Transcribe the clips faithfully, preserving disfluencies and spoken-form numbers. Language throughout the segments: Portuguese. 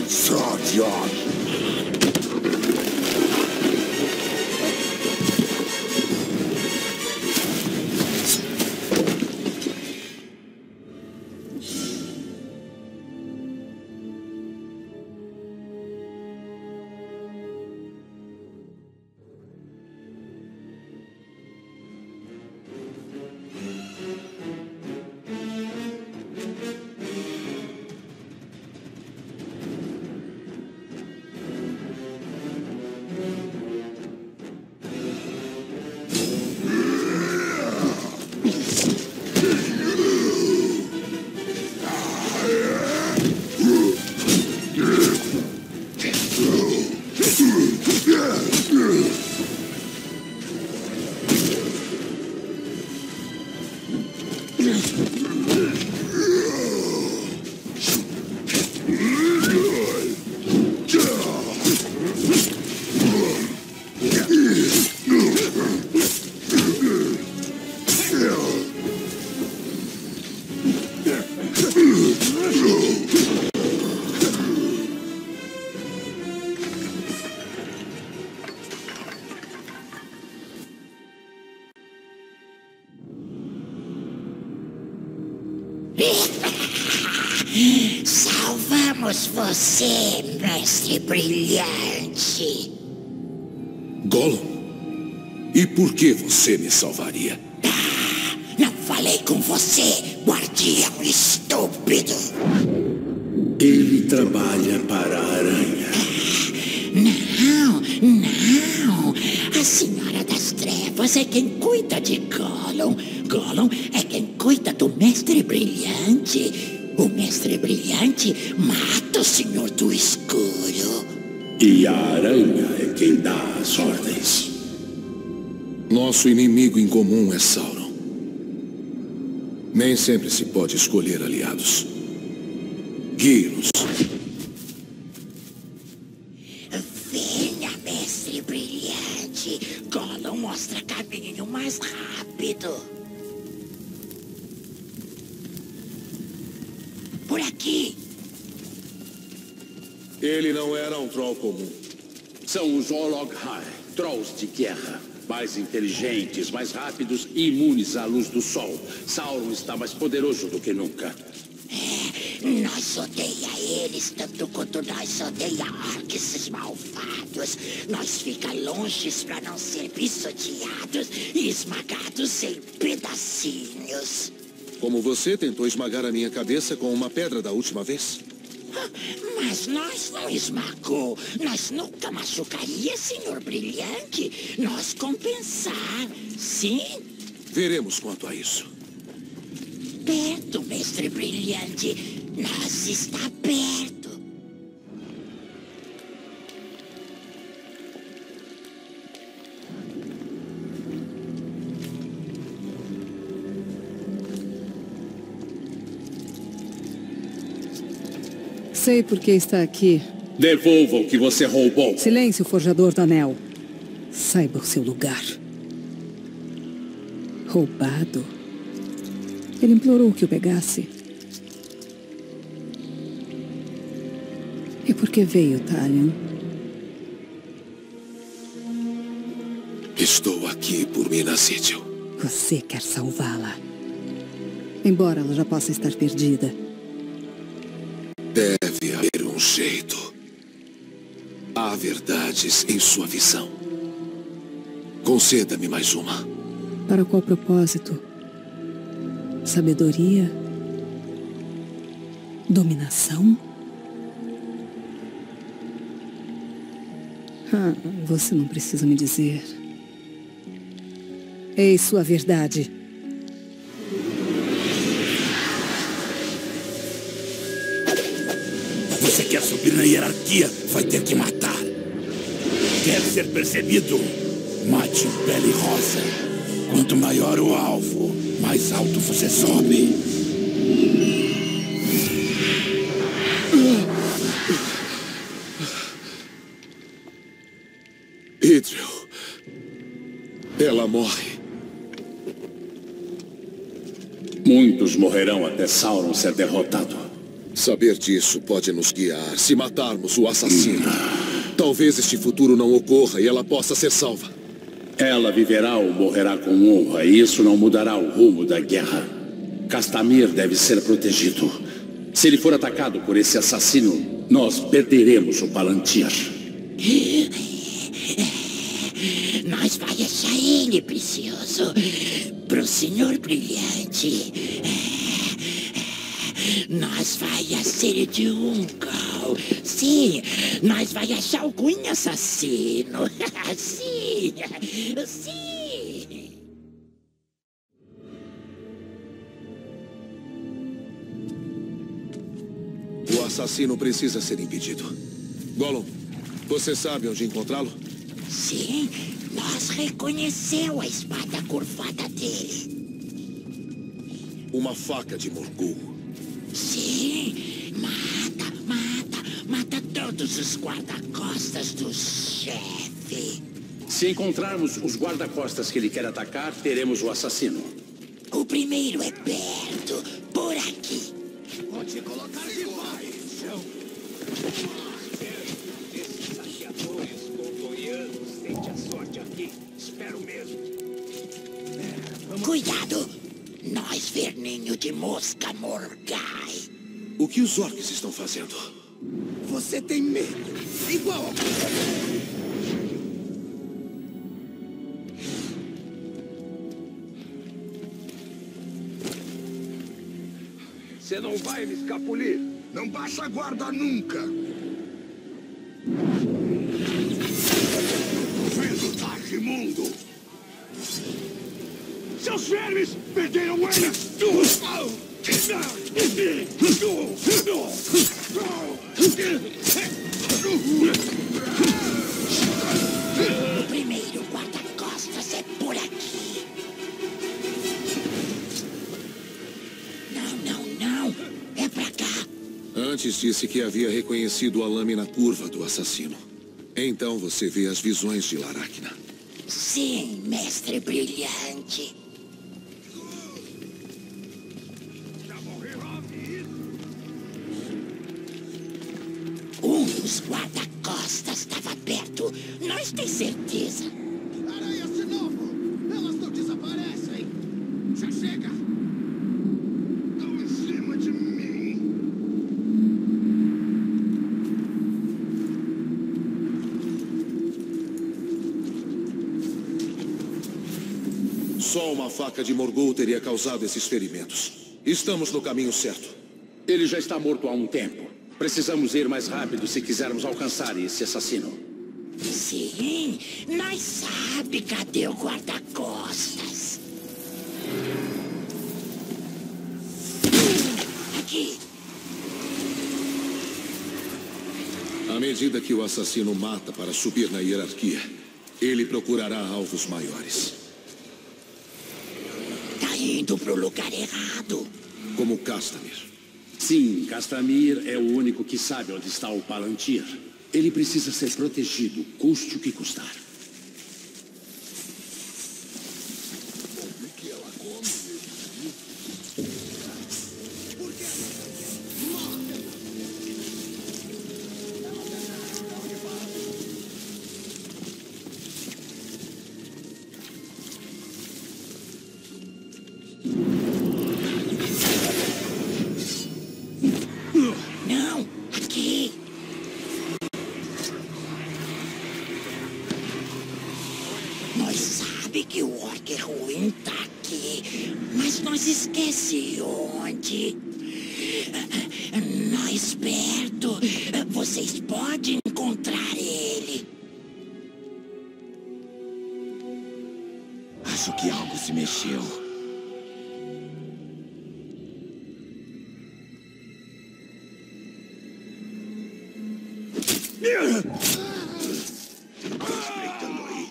Salvamos você, mestre brilhante. Gollum? E por que você me salvaria? Ah, não falei com você, guardião estúpido. Ele trabalha para a aranha. Não, não. A Senhora das Trevas é quem cuida de Gollum. Gollum é quem cuida do Mestre Brilhante. O Mestre Brilhante mata o Senhor do Escuro. E a aranha é quem dá as ordens. Nosso inimigo em comum é Sauron. Nem sempre se pode escolher aliados. Guie-nos. Venha, Mestre Brilhante. Gollum mostra caminho mais rápido. Por aqui. Ele não era um troll comum. São os Olog-hai, trolls de guerra. Mais inteligentes, mais rápidos e imunes à luz do sol. Sauron está mais poderoso do que nunca. É, nós odeia eles tanto quanto nós odeia orcs malvados. Nós fica longes para não ser pisoteados e esmagados em pedacinhos. Como você tentou esmagar a minha cabeça com uma pedra da última vez? Mas nós não esmagou. Nós nunca machucaria, Senhor Brilhante. Nós compensar, sim? Veremos quanto a isso. Perto, Mestre Brilhante. Nós está perto. Sei por que está aqui. Devolva o que você roubou. Silêncio, forjador do anel. Saiba o seu lugar. Roubado? Ele implorou que o pegasse. E por que veio, Talion? Estou aqui por Minas Ithil. Você quer salvá-la. Embora ela já possa estar perdida. Deve haver um jeito. Há verdades em sua visão. Conceda-me mais uma. Para qual propósito? Sabedoria? Dominação? Ah, você não precisa me dizer. Eis sua verdade. Você quer subir na hierarquia, vai ter que matar. Quer ser percebido? Mate pele rosa. Quanto maior o alvo, mais alto você sobe. Idril. Ela morre. Muitos morrerão até Sauron ser derrotado. Saber disso pode nos guiar se matarmos o assassino. Talvez este futuro não ocorra e ela possa ser salva. Ela viverá ou morrerá com honra, e isso não mudará o rumo da guerra. Castamir deve ser protegido. Se ele for atacado por esse assassino, nós perderemos o Palantir. Nós vai achar ele, precioso. Pro Senhor Brilhante. Nós vai a ser de um cal. Sim, nós vai achar o Queen assassino. Sim, sim. O assassino precisa ser impedido. Gollum, você sabe onde encontrá-lo? Sim, nós reconheceu a espada curvada dele. Uma faca de Morgul. Sim, mata, mata, mata todos os guarda-costas do chefe. Se encontrarmos os guarda-costas que ele quer atacar, teremos o assassino. O primeiro é perto, por aqui. Vou te colocar debaixo. Esses saqueadores contoianos tente a sorte aqui. Espero mesmo. Cuidado! Nós, verninho de mosca Morgai. O que os orcs estão fazendo? Você tem medo, igual a... Você não vai me escapulir. Não baixa a guarda nunca. Duvido, tá, imundo. Seus vermes perderam ele! O primeiro guarda-costas é por aqui. Não, não, não. É pra cá. Antes disse que havia reconhecido a lâmina curva do assassino. Então você vê as visões de Laracna. Sim, mestre brilhante. Um dos guarda-costas estava perto. Nós tem certeza. Aranhas de novo! Elas não desaparecem! Já chega! Estão em cima de mim! Só uma faca de Morgul teria causado esses ferimentos. Estamos no caminho certo. Ele já está morto há um tempo. Precisamos ir mais rápido se quisermos alcançar esse assassino. Sim, nós sabe cadê o guarda-costas. Aqui. À medida que o assassino mata para subir na hierarquia, ele procurará alvos maiores. Tá indo pro lugar errado. Como Castamir. Sim, Castamir é o único que sabe onde está o Palantir. Ele precisa ser protegido, custe o que custar. Não, aqui. Nós sabe que o orc ruim tá aqui, mas nós esquece onde. Nós perto, vocês podem encontrar ele. Acho que algo se mexeu. Respeitando aí.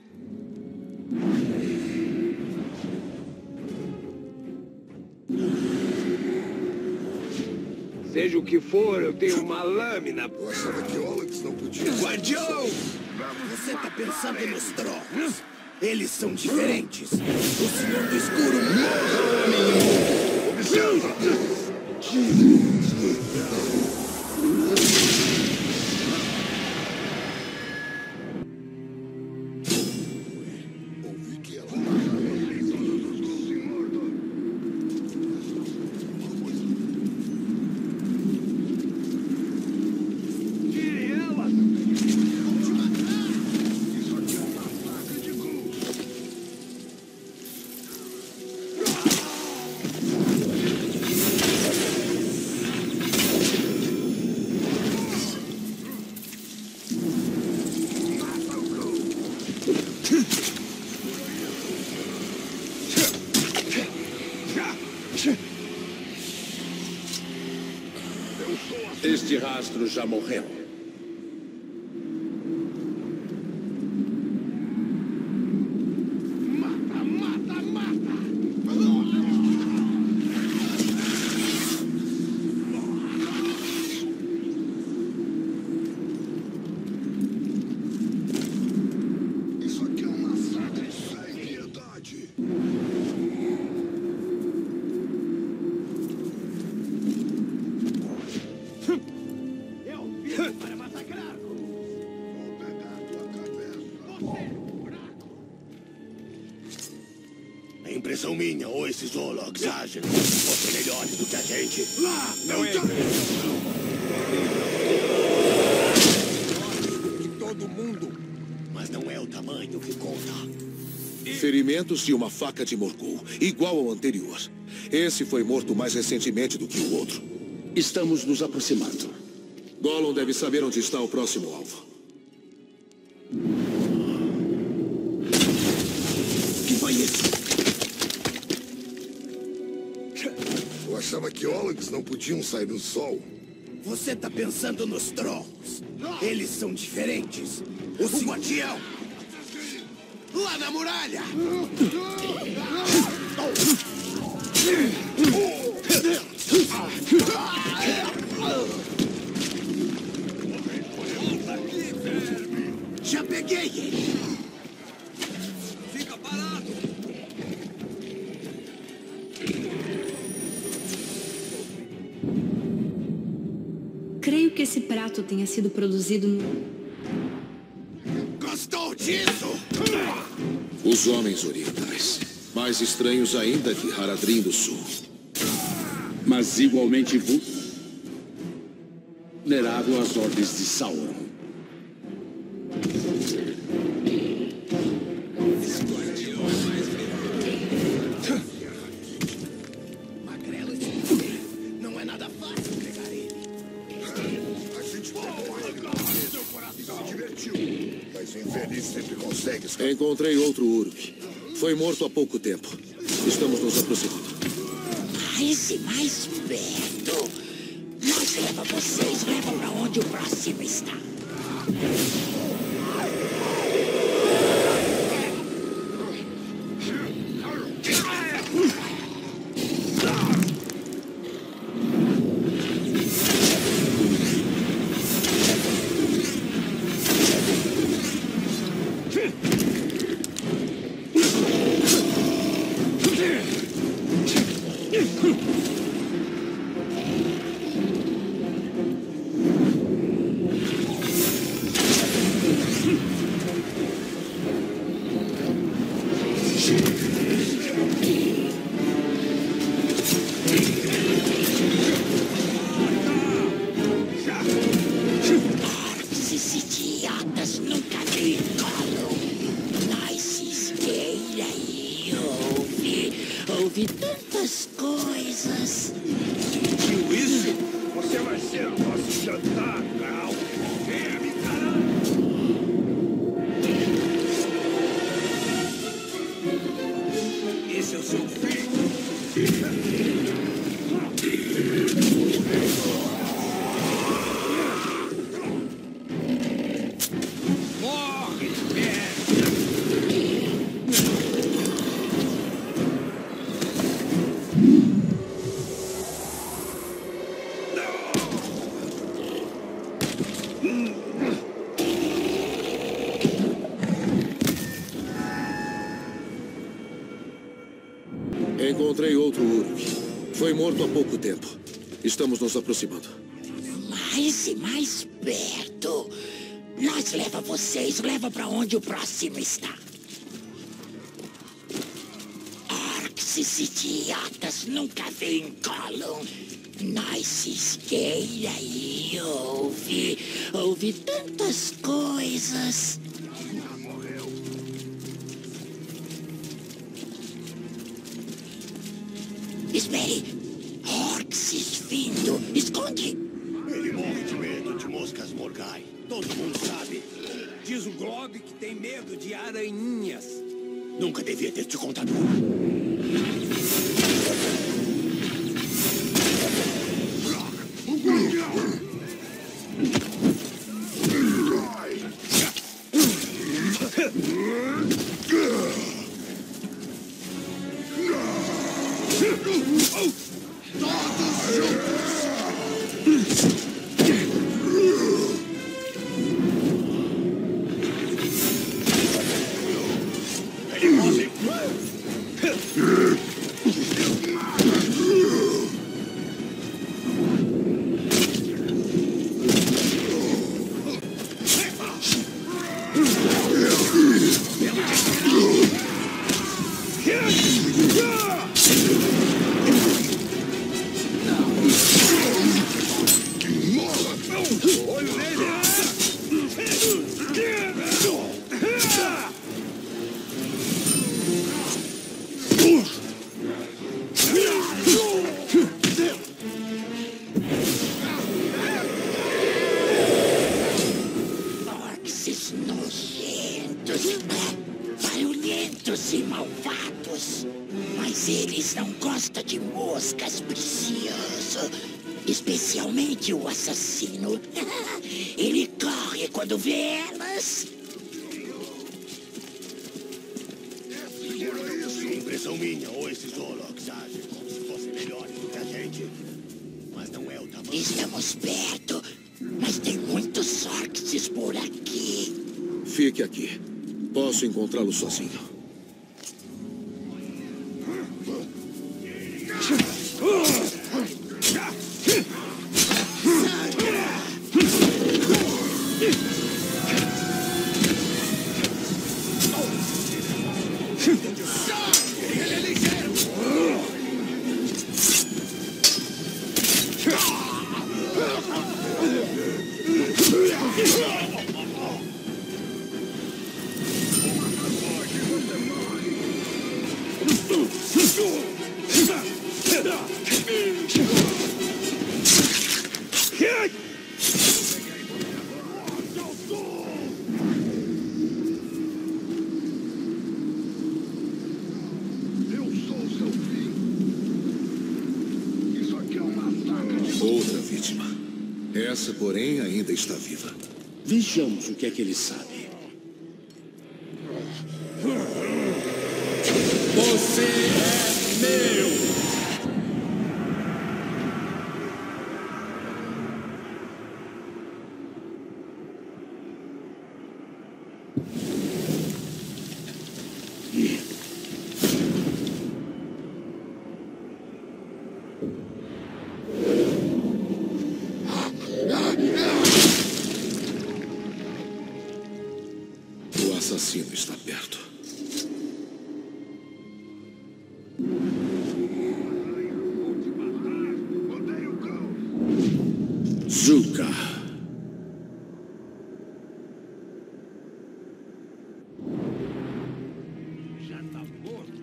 Seja o que for, eu tenho uma lâmina. Eu achava que Onyx não podia. Guardião! Você tá pensando nos trolls? Eles são diferentes. O Senhor do Escuro morre! Observa! Este rastro já morreu. Mata, mata, mata! Isso aqui é um massacre sem piedade. Para massacrar! Vou pegar tua cabeça. Você, fraco! É impressão minha, ou esses Zologs agem fossem melhores do que a gente. Lá! Não é! De todo mundo. Mas não é o tamanho que conta. Ferimentos e uma faca de Morgul, igual ao anterior. Esse foi morto mais recentemente do que o outro. Estamos nos aproximando. Gollum deve saber onde está o próximo alvo. Que foi isso? Eu achava que Ologs não podiam sair no sol. Você tá pensando nos Trolls. Eles são diferentes. O Guardião! Lá na muralha! Já peguei ele! Fica parado! Creio que esse prato tenha sido produzido no... Gostou disso? Os homens orientais. Mais estranhos ainda que Haradrim do Sul. Mas igualmente vulnerável às ordens de Sauron. Magrelo, não é nada fácil pegar ele. A gente se divertiu. Mas o infeliz sempre consegue escapar. Encontrei outro Uruk. Foi morto há pouco tempo. Estamos nos aproximando. Mais e mais perto. Nós leva vocês, levam pra onde o próximo está. Esses idiotas nunca vi Gollum. Nós se esqueira e ouve. Ouve tantas coisas. Sentiu isso? Você vai ser o nosso jantar, Gal. Venha me encarar! Esse é o seu filho. Morre, merda! Encontrei outro Uruk. Foi morto há pouco tempo. Estamos nos aproximando. Mais e mais perto. Nós leva vocês, leva pra onde o próximo está. Orcs idiotas nunca veem Gollum. Nós cisqueira e ouve, ouve tantas coisas. Espere! Orcs vindo! Esconde! Ele morre de medo de moscas morgai. Todo mundo sabe. Diz o Glob que tem medo de aranhinhas. Nunca devia ter te contado. Orcs nojentos, barulhentos e malvados. Mas eles não gostam de moscas, precioso. Especialmente o assassino. Ele corre quando vê elas. Impressão minha, ou esses Orcs agem como se fossem melhores do que a gente. Mas não é o tamanho. Estamos perto, mas tem muitos Orcs por aqui. Fique aqui. Posso encontrá-lo sozinho. Outra vítima. Essa, porém, ainda está viva. Vejamos o que é que ele sabe. Você é meu! O assassino está perto. Zuka. Já tá morto.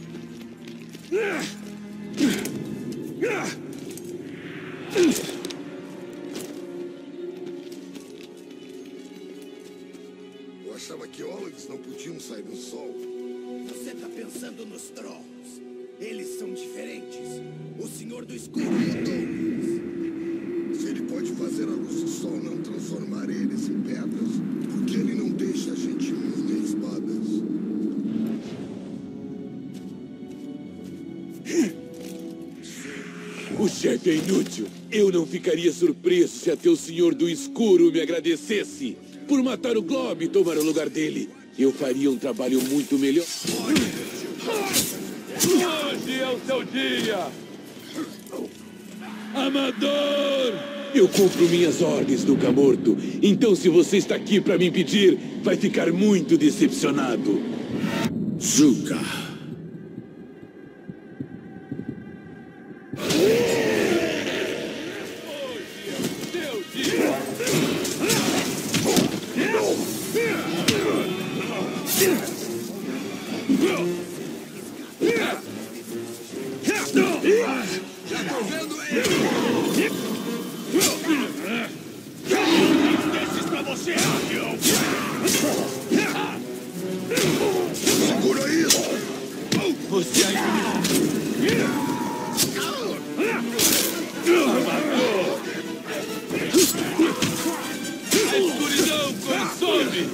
Eu achava que Orcs não podiam sair no sol. Você tá pensando nos Trolls. Eles são diferentes. O Senhor do Escuro mandou eles. Se ele pode fazer a luz do sol não transformar eles em pedras, por que ele não deixa a gente imune a espadas? O chefe é inútil. Eu não ficaria surpreso se até o Senhor do Escuro me agradecesse por matar o Glob e tomar o lugar dele. Eu faria um trabalho muito melhor. Hoje é o seu dia! Amador! Eu cumpro minhas ordens, Duca Morto. Então, se você está aqui para me impedir, vai ficar muito decepcionado. Zuka. Já tô vendo ele! Desses pra você, avião! Segura isso! Você ainda... A escuridão consome!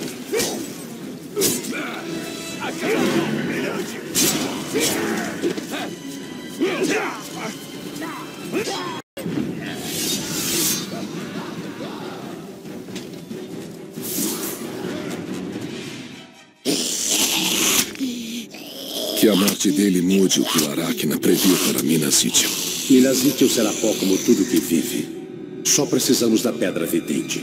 Acaba! Que a morte dele mude o que o Arachna previu para Minas Ithil. Minas Ithil será pó como tudo que vive. Só precisamos da pedra vidente.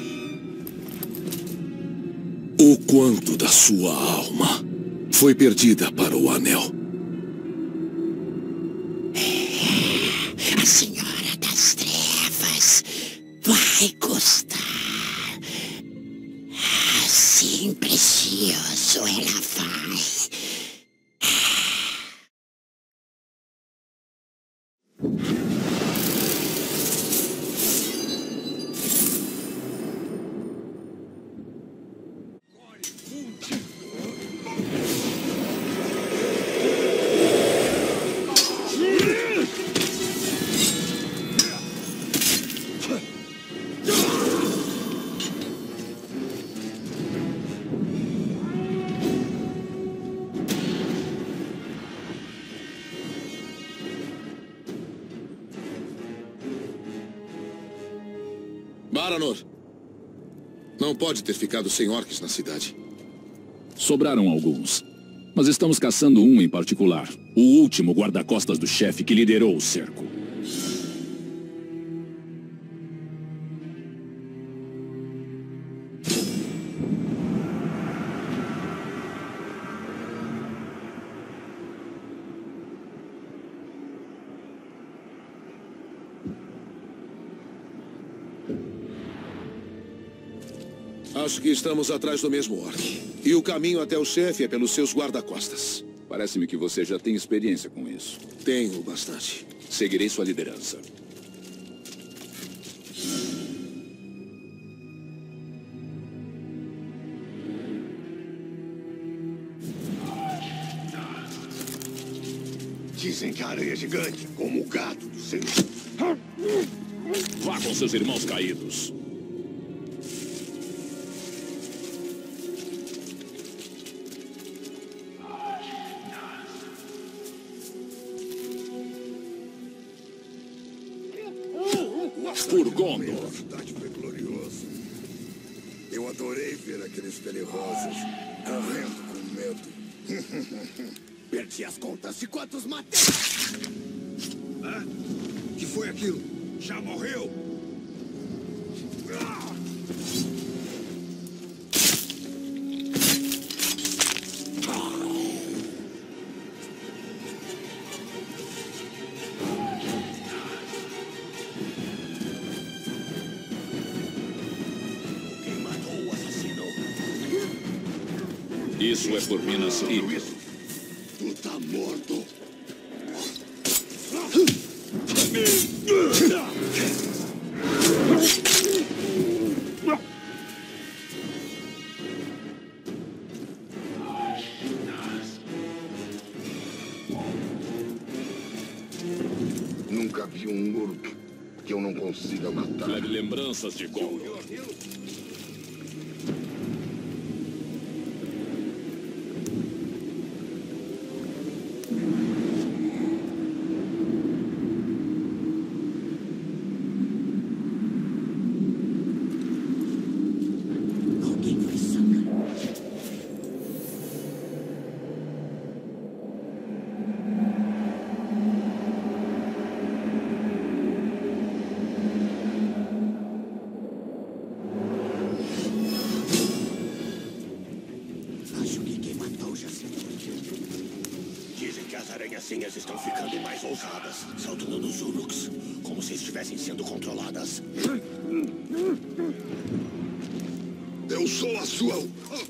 O quanto da sua alma foi perdida para o Anel. A Senhora das Trevas vai custar. Assim precioso ela vai. Baranor, não pode ter ficado sem orques na cidade. Sobraram alguns, mas estamos caçando um em particular. O último guarda-costas do chefe que liderou o cerco. Acho que estamos atrás do mesmo orc. E o caminho até o chefe é pelos seus guarda-costas. Parece-me que você já tem experiência com isso. Tenho bastante. Seguirei sua liderança. Dizem que a aranha é gigante, como o gato do Senhor. Vá com seus irmãos caídos. Por Gondor. A cidade foi gloriosa. Eu adorei ver aqueles pelirrosos correndo com medo. Perdi as contas de quantos matei. Hã? Que foi aquilo? Já morreu? Quem matou o assassino? Isso é por Minas Ithil. Tu tá morto. Nunca vi um uruk que eu não consiga matar. Leve lembranças de Gondor. Alguém vai sangrar. Minhas senhas estão ficando mais ousadas, saltando nos Uruks, como se estivessem sendo controladas. Eu sou a sua...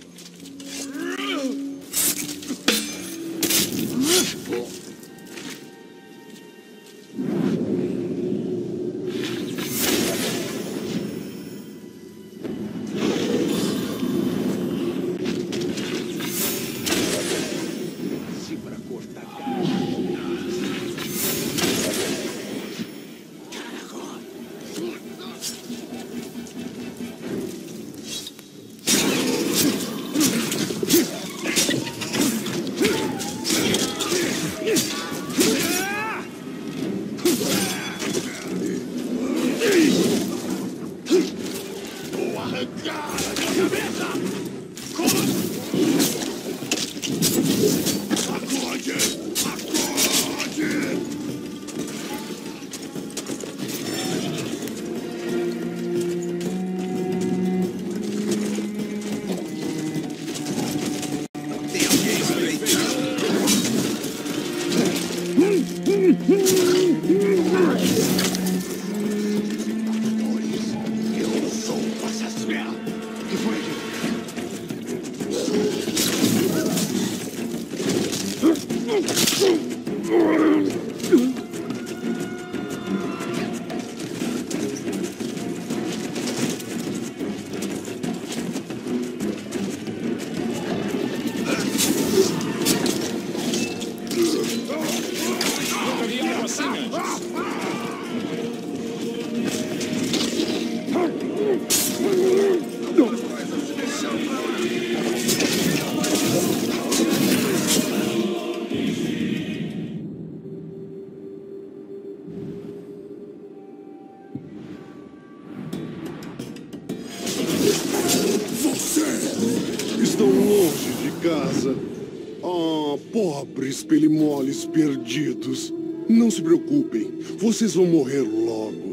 Pobres pelimoles perdidos. Não se preocupem, vocês vão morrer logo.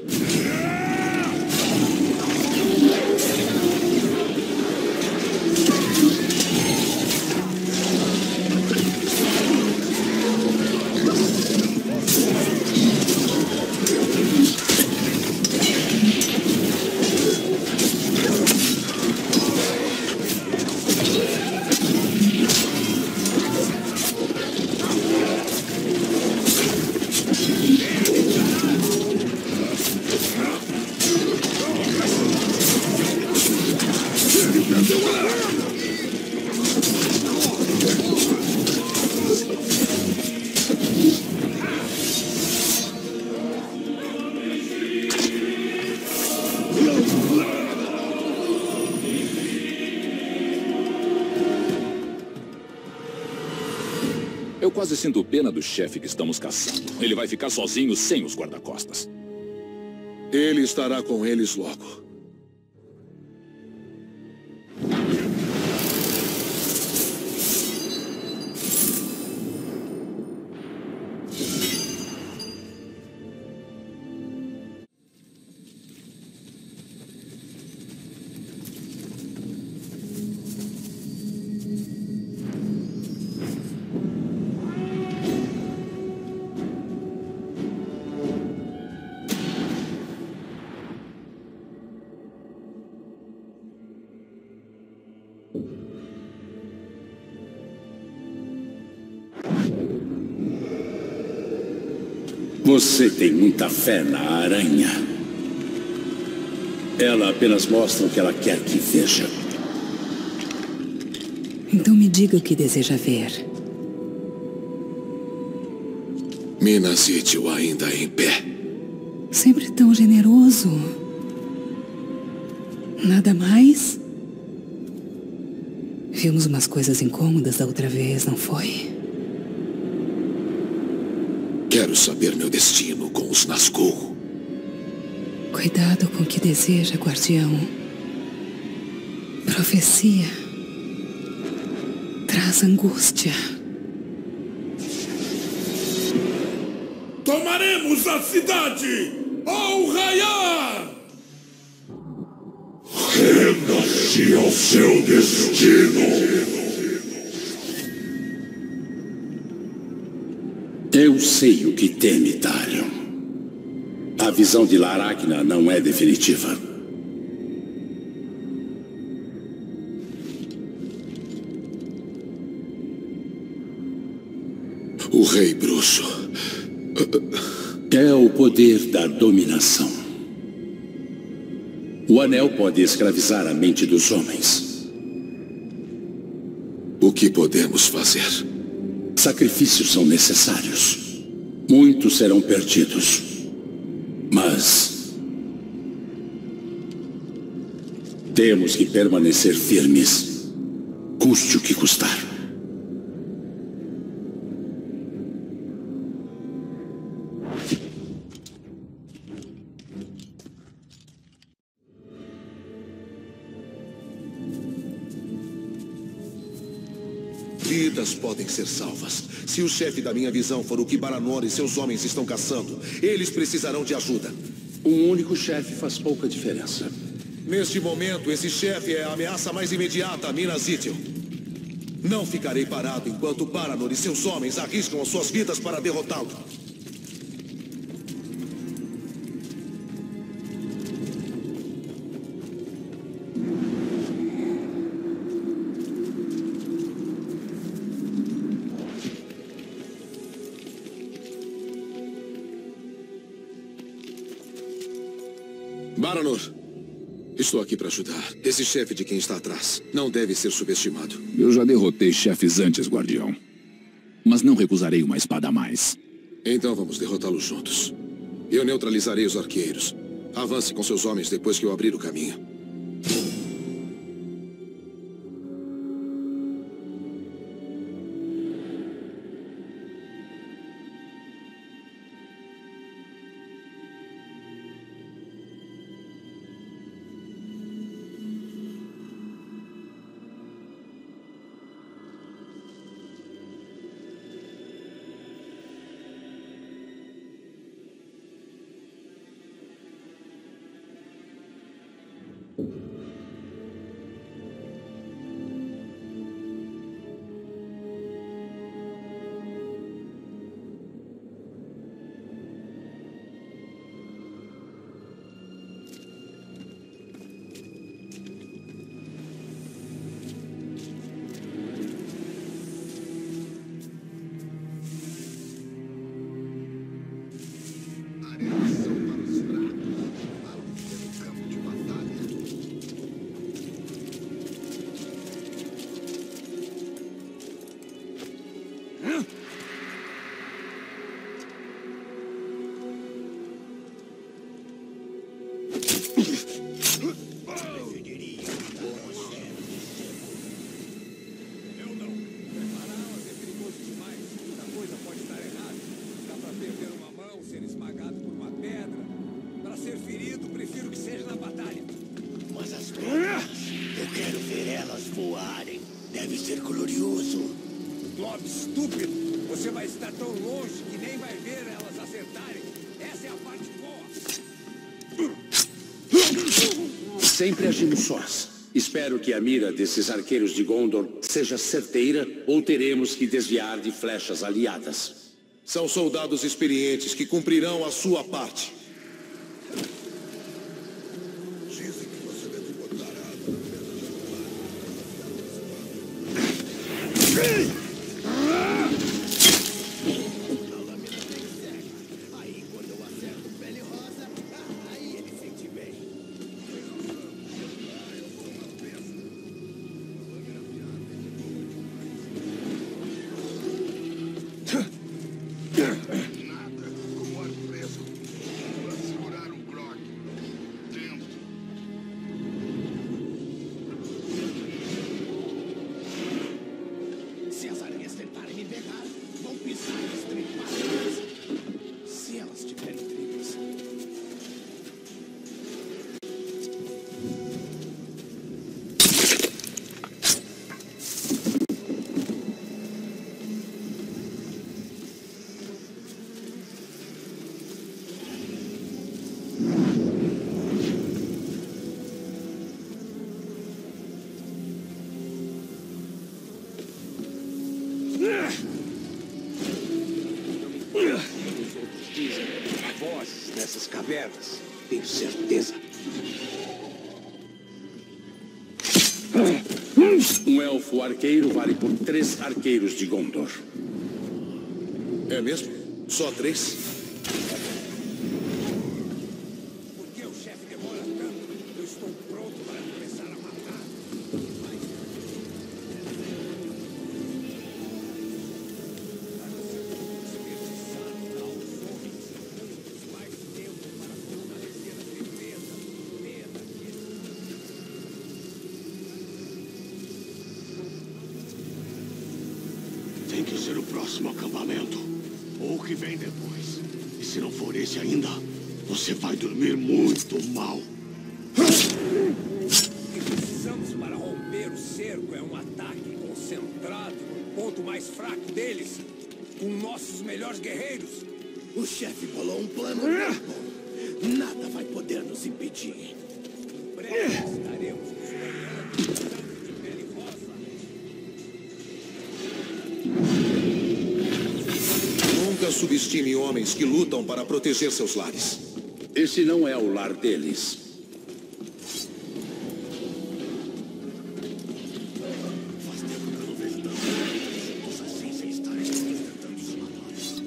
Eu quase sinto pena do chefe que estamos caçando. Ele vai ficar sozinho sem os guarda-costas. Ele estará com eles logo. Você tem muita fé na aranha. Ela apenas mostra o que ela quer que veja. Então me diga o que deseja ver. Minas Ithil ainda em pé. Sempre tão generoso. Nada mais? Vimos umas coisas incômodas da outra vez, não foi? Quero saber meu destino com os Nazgûl. Cuidado com o que deseja, guardião. Profecia traz angústia. Tomaremos a cidade ao raiar! Renda-se ao seu destino! sei o que teme, Talion. A visão de Laracna não é definitiva. O Rei Bruxo. É o poder da dominação. O anel pode escravizar a mente dos homens. O que podemos fazer? Sacrifícios são necessários. Muitos serão perdidos. Mas temos que permanecer firmes, custe o que custar. Vidas podem ser salvas. Se o chefe da minha visão for o que Baranor e seus homens estão caçando, eles precisarão de ajuda. Um único chefe faz pouca diferença. Neste momento, esse chefe é a ameaça mais imediata a Minas Ithil. Não ficarei parado enquanto Baranor e seus homens arriscam as suas vidas para derrotá-lo. Baranor, estou aqui para ajudar. Esse chefe de quem está atrás não deve ser subestimado. Eu já derrotei chefes antes, guardião. Mas não recusarei uma espada a mais. Então vamos derrotá-los juntos. Eu neutralizarei os arqueiros. Avance com seus homens depois que eu abrir o caminho. Sempre agimos sós. Espero que a mira desses arqueiros de Gondor seja certeira ou teremos que desviar de flechas aliadas. São soldados experientes que cumprirão a sua parte. Dizem que você deve botar água na pedra de Aí quando eu acerto pele rosa, aí ele sente bem. Nada como ar fresco. nessas cavernas. Tenho certeza. Um elfo arqueiro vale por três arqueiros de Gondor. É mesmo? Só três? Por que o chefe demora tanto? Eu estou pronto para começar a matar. Tem que ser o próximo acampamento. Ou o que vem depois. E se não for esse ainda, você vai dormir muito mal. O que precisamos para romper o cerco é um ataque concentrado no ponto mais fraco deles, com nossos melhores guerreiros. O chefe bolou um plano muito bom. Nada vai poder nos impedir. Em breve estaremos costurando o sangue de pele rosa. Nunca subestime homens que lutam para proteger seus lares. Esse não é o lar deles. Faz tempo que eu não vejo tanto juntos assim sem estarem enfrentando os ladrões.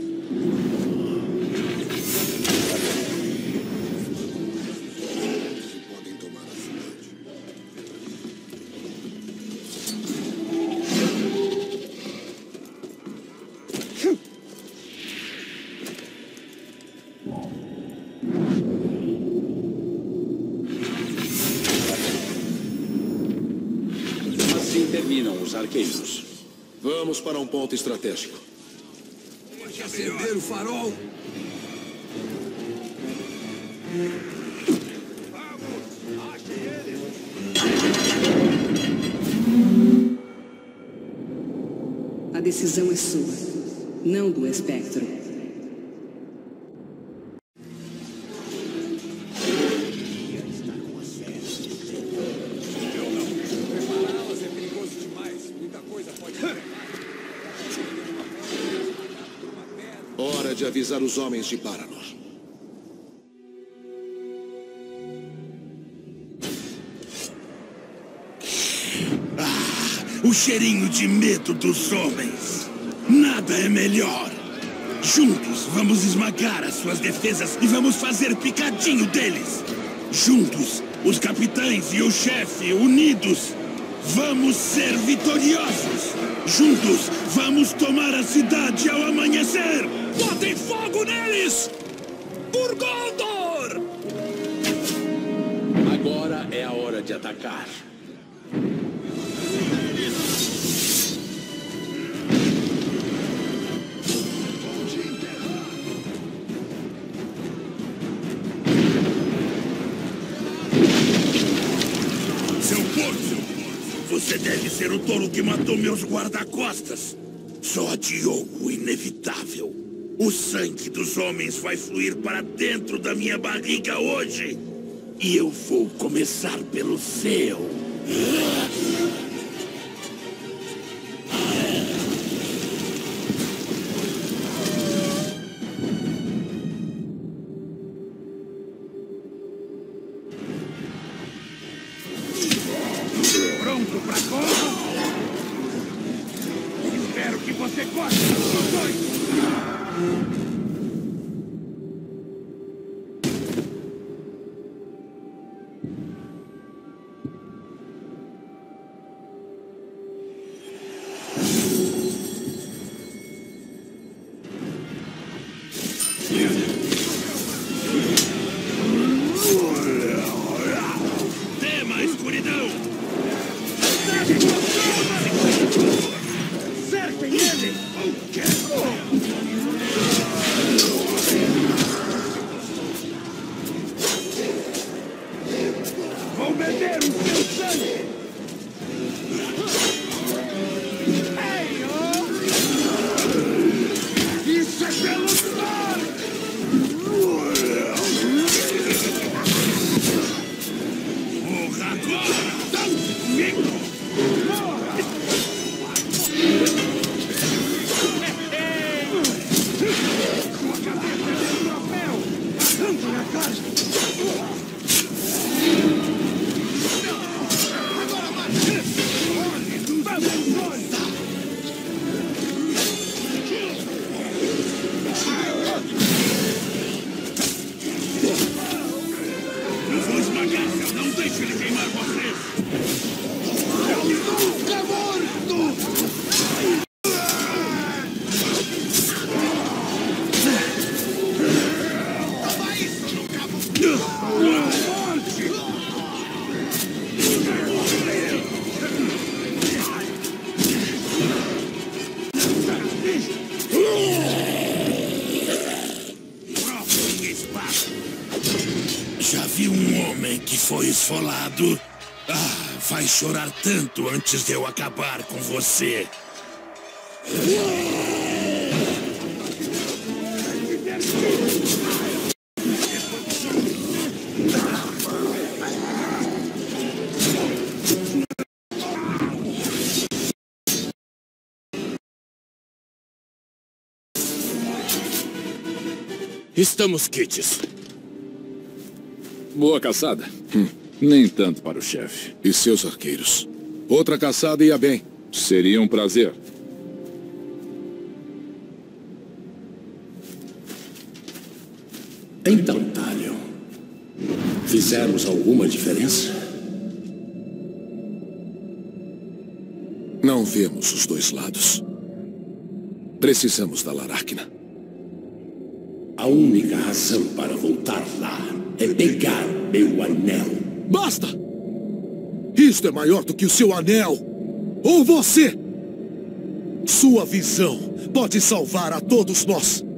Podem tomar a cidade. Assim terminam os arqueiros. Vamos para um ponto estratégico. Pode acender o farol. Vamos, ache ele. A decisão é sua, não do espectro. Prepará-las é perigoso demais. Muita coisa pode pegar. Hora de avisar os homens de Paranor. O cheirinho de medo dos homens. Nada é melhor. Juntos vamos esmagar as suas defesas e vamos fazer picadinho deles. Juntos, os capitães e o chefe unidos, vamos ser vitoriosos. Juntos, vamos tomar a cidade ao amanhecer. Botem fogo neles! Por Gondor! Agora é a hora de atacar. Seu porco! Você deve ser o touro que matou meus guarda-costas. Só adiou o inevitável. O sangue dos homens vai fluir para dentro da minha barriga hoje. E eu vou começar pelo seu. Pronto pra corpo? Espero que você goste dos dois. Tema a escuridão! Cerquem ele! Vou beber o seu sangue! Ei, oh! Isso é pelo sangue! Morra agora! Sua cabeça é meu troféu! esfolado. Ah, vai chorar tanto antes de eu acabar com você. Estamos quites. Boa caçada. Hum. Nem tanto para o chefe. E seus arqueiros? Outra caçada ia bem. Seria um prazer. Então, Talion, fizemos alguma diferença? Não vemos os dois lados. Precisamos da Laracna. A única razão para voltar lá é pegar meu anel. Basta! Isto é maior do que o seu anel! Ou você! Sua visão pode salvar a todos nós!